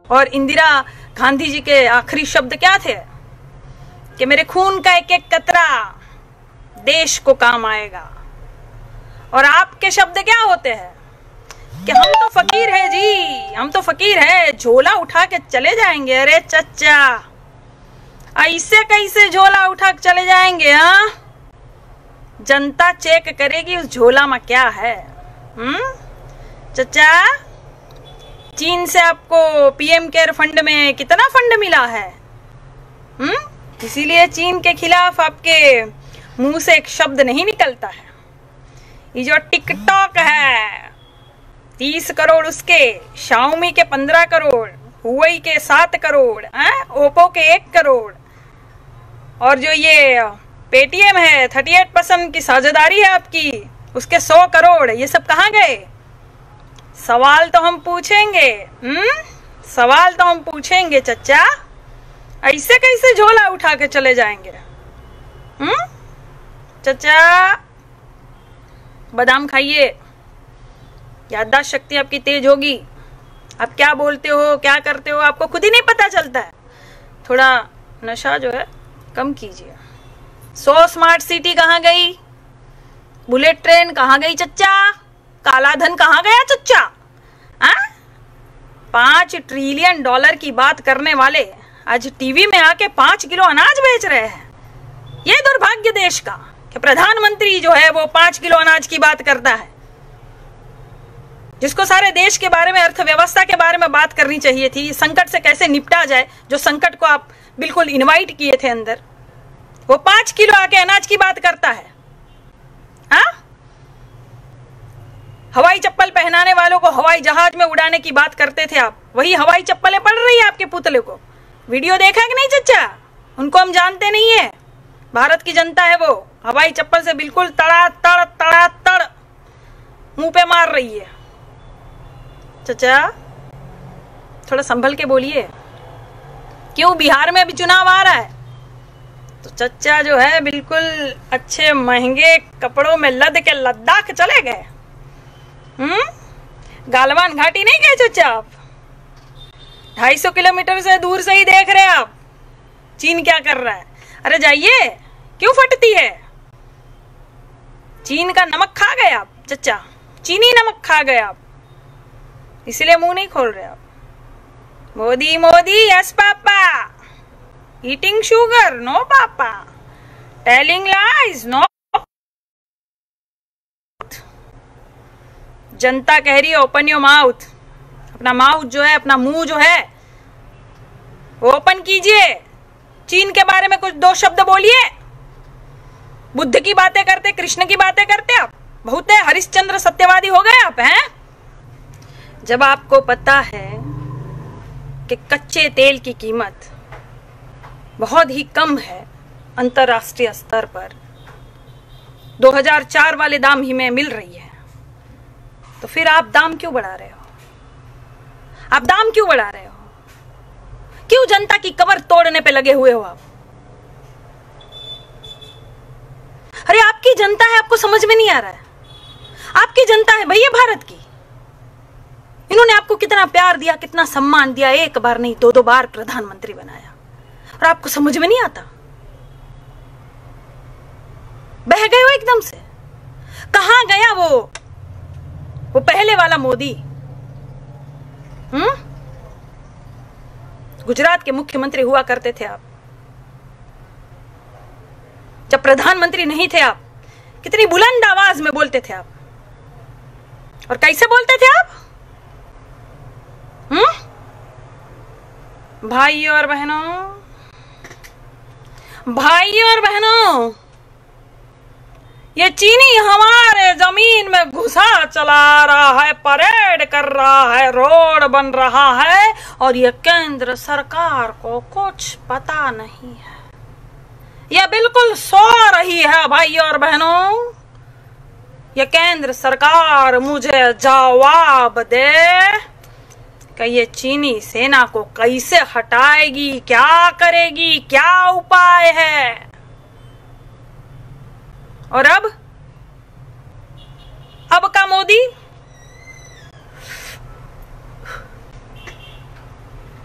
और इंदिरा गांधी जी के आखिरी शब्द क्या थे कि मेरे खून का एक एक कतरा देश को काम आएगा। और आपके शब्द क्या होते हैं कि हम तो फकीर है जी, हम तो फकीर है, झोला उठा के चले जाएंगे। अरे चच्चा, ऐसे कैसे झोला उठा के चले जाएंगे? हाँ, जनता चेक करेगी उस झोला में क्या है। चच्चा, चीन से आपको पीएम केयर फंड में कितना फंड मिला है? इसीलिए चीन के खिलाफ आपके मुंह से एक शब्द नहीं निकलता है। ये जो टिकटॉक है 30 करोड़ उसके, शाओमी के 15 करोड़, हुआई के 7 करोड़, ओप्पो के 1 करोड़, और जो ये पेटीएम है 38% की साझेदारी है आपकी, उसके 100 करोड़, ये सब कहाँ गए? सवाल तो हम पूछेंगे, सवाल तो हम पूछेंगे चच्चा। ऐसे कैसे झोला उठा के चले जाएंगे? चच्चा, बादाम खाइए, याददाश्त शक्ति आपकी तेज होगी। आप क्या बोलते हो, क्या करते हो, आपको खुद ही नहीं पता चलता है। थोड़ा नशा जो है कम कीजिए। 100 स्मार्ट सिटी कहाँ गई? बुलेट ट्रेन कहाँ गई चच्चा? काला धन कहाँ गया चच्चा? 5 ट्रिलियन डॉलर की बात करने वाले आज टीवी में आके 5 किलो अनाज बेच रहे हैं। ये दुर्भाग्य देश का कि प्रधानमंत्री जो है वो 5 किलो अनाज की बात करता है, जिसको सारे देश के बारे में, अर्थव्यवस्था के बारे में बात करनी चाहिए थी। संकट से कैसे निपटा जाए, जो संकट को आप बिल्कुल इनवाइट किए थे अंदर, वो 5 किलो आके अनाज की बात करता है। हवाई चप्पल पहनाने वालों को हवाई जहाज में उड़ाने की बात करते थे आप, वही हवाई चप्पलें पड़ रही है आपके पुतले को। वीडियो देखा कि नहीं चच्चा? उनको हम जानते नहीं है, भारत की जनता है वो। हवाई चप्पल से बिल्कुल तड़ा मुंह पे मार रही है। चच्चा, थोड़ा संभल के बोलिए। क्यों? बिहार में अभी चुनाव आ रहा है, तो चच्चा जो है बिल्कुल अच्छे महंगे कपड़ों में लद के लद्दाख चले गए। गालवान घाटी नहीं गए चच्चा आप? 250 किलोमीटर से दूर से ही देख रहे हैं आप चीन क्या कर रहा है। अरे जाइए, क्यों फटती है? चीन का नमक खा गए आप चच्चा, चीनी नमक खा गए आप, इसलिए मुंह नहीं खोल रहे आप। Modi Modi, yes papa, eating sugar, no papa, telling lies, no. जनता कह रही है ओपन योर माउथ। अपना माउथ जो है, अपना मुंह जो है वो ओपन कीजिए। चीन के बारे में कुछ 2 शब्द बोलिए। बुद्ध की बातें करते, कृष्ण की बातें करते आप, बहुत है हरिश्चंद्र सत्यवादी हो गए आप हैं। जब आपको पता है कि कच्चे तेल की कीमत बहुत ही कम है अंतरराष्ट्रीय स्तर पर, 2004 वाले दाम ही में मिल रही है, तो फिर आप दाम क्यों बढ़ा रहे हो? आप दाम क्यों बढ़ा रहे हो? क्यों जनता की कमर तोड़ने पे लगे हुए हो आप? अरे आपकी जनता है, आपको समझ में नहीं आ रहा है? आपकी जनता है भैया भारत की। इन्होंने आपको कितना प्यार दिया, कितना सम्मान दिया, 1 बार नहीं 2-2 बार प्रधानमंत्री बनाया, और आपको समझ में नहीं आता? बह गए हो एकदम से। कहां गया वो पहले वाला मोदी? गुजरात के मुख्यमंत्री हुआ करते थे आप, जब प्रधानमंत्री नहीं थे आप, कितनी बुलंद आवाज में बोलते थे आप। और कैसे बोलते थे आप? भाइयों और बहनों, ये चीनी हमारे जमीन में घुसा चला रहा है, परेड कर रहा है, रोड बन रहा है, और ये केंद्र सरकार को कुछ पता नहीं है। ये बिल्कुल सो रही है भाइयों और बहनों। ये केंद्र सरकार मुझे जवाब दे कि ये चीनी सेना को कैसे हटाएगी, क्या करेगी, क्या उपाय है। और अब का मोदी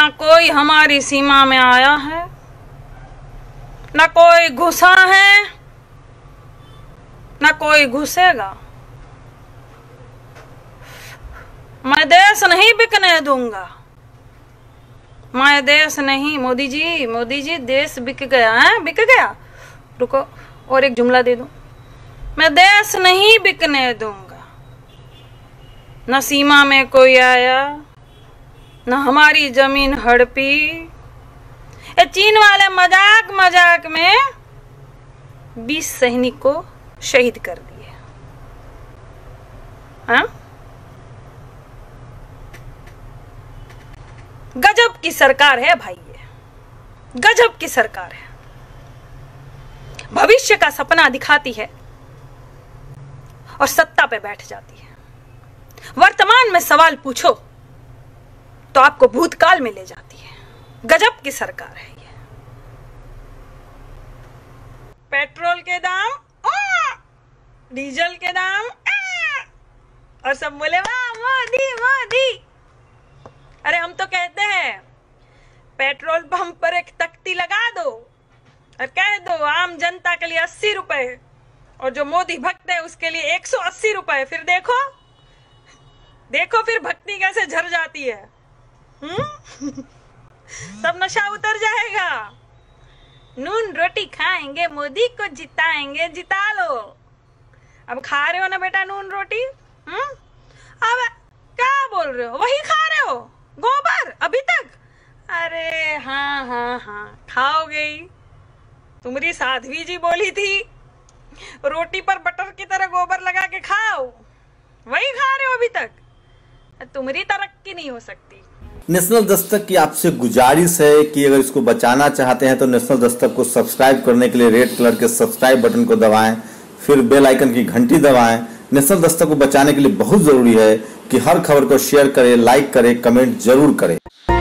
ना कोई हमारी सीमा में आया है, ना कोई घुसा है, ना कोई घुसेगा। मैं देश नहीं बिकने दूंगा, मैं देश नहीं। मोदी जी देश बिक गया है, बिक गया। रुको और एक जुमला दे दूं, मैं देश नहीं बिकने दूंगा। न सीमा में कोई आया, न हमारी जमीन हड़पी। ये चीन वाले मजाक मजाक में 20 सैनिक को शहीद कर दिए। हाँ, गजब की सरकार है भाई, ये गजब की सरकार है। भविष्य का सपना दिखाती है और सत्ता पे बैठ जाती है। वर्तमान में सवाल पूछो तो आपको भूतकाल में ले जाती है। गजब की सरकार है ये। पेट्रोल के दाम, डीजल के दाम, और सब बोले वाह मोदी मोदी। अरे हम तो कहते हैं पेट्रोल पंप पर एक तख्ती लगा दो और कह दो आम जनता के लिए 80 रुपए, और जो मोदी भक्त है उसके लिए 180 रुपए। फिर देखो देखो फिर भक्ति कैसे झर जाती है। सब नशा उतर जाएगा। नून रोटी खाएंगे, मोदी को जिताएंगे, जिता लो। अब खा रहे हो ना बेटा नून रोटी? अब क्या बोल रहे हो? वही खा रहे हो गोबर अभी तक? अरे हाँ खाओगे ही। तुम्हारी साध्वी जी बोली थी रोटी पर बटर की तरह गोबर लगा के खाओ, वही खा रहे हो अभी तक। तुम्हारी तरक्की नहीं हो सकती। नेशनल दस्तक की आपसे गुजारिश है कि अगर इसको बचाना चाहते हैं तो नेशनल दस्तक को सब्सक्राइब करने के लिए रेड कलर के सब्सक्राइब बटन को दबाएं, फिर बेल आइकन की घंटी दबाएं। नेशनल दस्तक को बचाने के लिए बहुत जरूरी है कि हर खबर को शेयर करें, लाइक करें, कमेंट जरूर करें।